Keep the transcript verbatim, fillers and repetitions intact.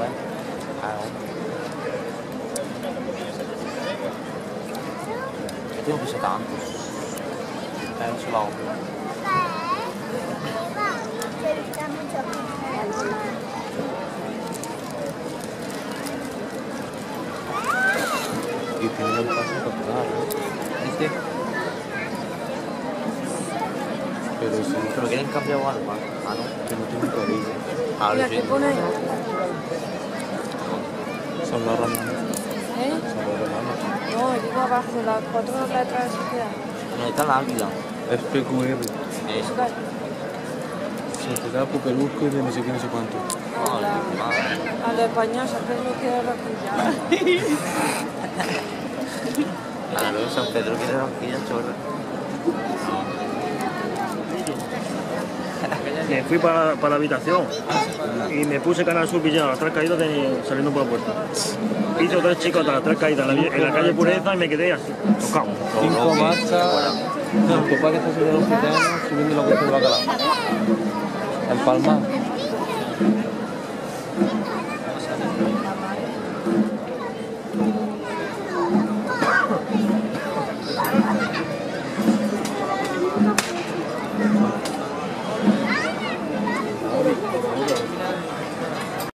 bueno. Claro. ¿Qué tengo que ser tanto? Penso la obra. Y tiene un paso capturar, ¿no? ¿Viste? Pero si pero quieren cambiar algo, ah no, que no tiene colilla. Ahora sí. ¿Qué pone ahí? Son los romanos. ¿Eh? Son los romanos. No, digo abajo, las cuatro letras de sociedad. No, está la águila. F P Q R. Eso cae. Sociedad Pupelusco y de no sé qué, no sé cuánto. A la, a lo español, siempre lo quiero rosquilla. Claro, San Pedro quiere rosquilla, chorra. Me fui para, para la habitación y me puse Canal Sur Villano a las tres caídas de, saliendo por la puerta. Hice tres chicos a las tres caídas en la, en la calle Pureza y me quedé así, tocado. Cinco marchas. No, tu papá que está subiendo los gitanos, subiendo la cuesta de bacalao. El Palmar.